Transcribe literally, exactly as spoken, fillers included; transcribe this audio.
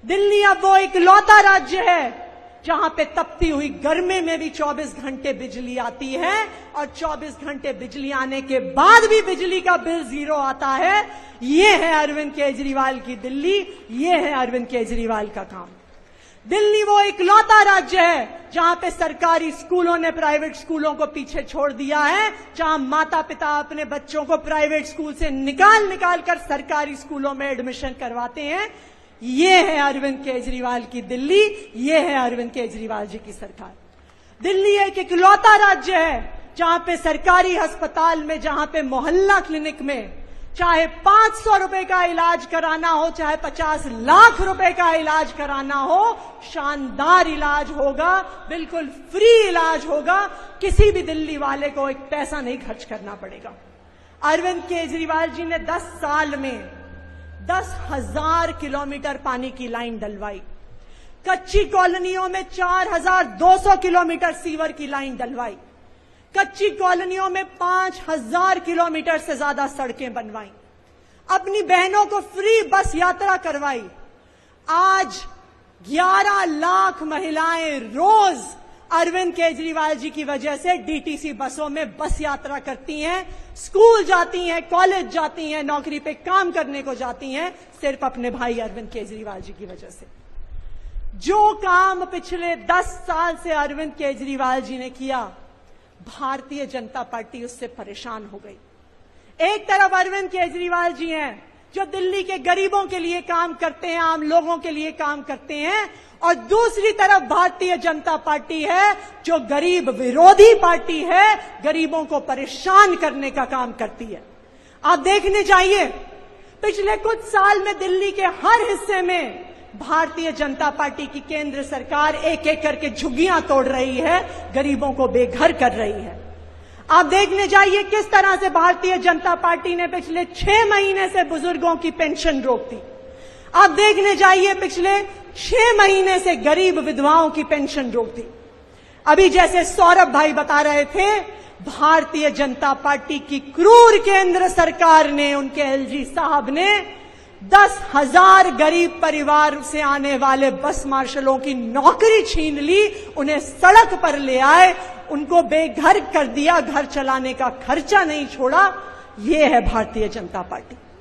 दिल्ली अब वो इकलौता राज्य है जहां पे तपती हुई गर्मी में भी चौबीस घंटे बिजली आती है और चौबीस घंटे बिजली आने के बाद भी बिजली का बिल जीरो आता है। ये है अरविंद केजरीवाल की दिल्ली, ये है अरविंद केजरीवाल का काम। दिल्ली वो इकलौता राज्य है जहां पे सरकारी स्कूलों ने प्राइवेट स्कूलों को पीछे छोड़ दिया है, जहां माता पिता अपने बच्चों को प्राइवेट स्कूल से निकाल निकाल कर सरकारी स्कूलों में एडमिशन करवाते हैं। ये है अरविंद केजरीवाल की दिल्ली, ये है अरविंद केजरीवाल जी की सरकार। दिल्ली एक इकलौता राज्य है जहां पे सरकारी अस्पताल में, जहां पे मोहल्ला क्लिनिक में चाहे पांच सौ रुपए का इलाज कराना हो, चाहे पचास लाख रुपए का इलाज कराना हो, शानदार इलाज होगा, बिल्कुल फ्री इलाज होगा। किसी भी दिल्ली वाले को एक पैसा नहीं खर्च करना पड़ेगा। अरविंद केजरीवाल जी ने दस साल में दस हजार किलोमीटर पानी की लाइन डलवाई, कच्ची कॉलोनियों में चार हजार दो सौ किलोमीटर सीवर की लाइन डलवाई, कच्ची कॉलोनियों में पांच हजार किलोमीटर से ज्यादा सड़कें बनवाई, अपनी बहनों को फ्री बस यात्रा करवाई। आज ग्यारह लाख महिलाएं रोज अरविंद केजरीवाल जी की वजह से डीटीसी बसों में बस यात्रा करती हैं, स्कूल जाती हैं, कॉलेज जाती हैं, नौकरी पे काम करने को जाती हैं, सिर्फ अपने भाई अरविंद केजरीवाल जी की वजह से। जो काम पिछले दस साल से अरविंद केजरीवाल जी ने किया, भारतीय जनता पार्टी उससे परेशान हो गई। एक तरफ अरविंद केजरीवाल जी हैं जो दिल्ली के गरीबों के लिए काम करते हैं, आम लोगों के लिए काम करते हैं, और दूसरी तरफ भारतीय जनता पार्टी है जो गरीब विरोधी पार्टी है, गरीबों को परेशान करने का काम करती है। आप देखने जाइए, पिछले कुछ साल में दिल्ली के हर हिस्से में भारतीय जनता पार्टी की केंद्र सरकार एक एक करके झुग्गियां तोड़ रही है, गरीबों को बेघर कर रही है। आप देखने जाइए किस तरह से भारतीय जनता पार्टी ने पिछले छह महीने से बुजुर्गों की पेंशन रोक दी। आप देखने जाइए पिछले छह महीने से गरीब विधवाओं की पेंशन रोक दी। अभी जैसे सौरभ भाई बता रहे थे, भारतीय जनता पार्टी की क्रूर केंद्र सरकार ने, उनके एलजी साहब ने दस हजार गरीब परिवार से आने वाले बस मार्शलों की नौकरी छीन ली, उन्हें सड़क पर ले आए, उनको बेघर कर दिया, घर चलाने का खर्चा नहीं छोड़ा। ये है भारतीय जनता पार्टी।